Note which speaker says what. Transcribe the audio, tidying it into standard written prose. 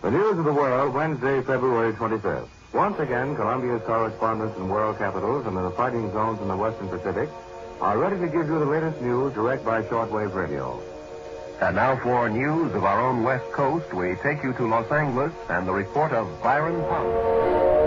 Speaker 1: The news of the world, Wednesday, February 25th. Once again, Columbia's correspondents in world capitals and in the fighting zones in the Western Pacific are ready to give you the latest news direct by shortwave radio.
Speaker 2: And now for news of our own West Coast, we take you to Los Angeles and the report of Byron Punk.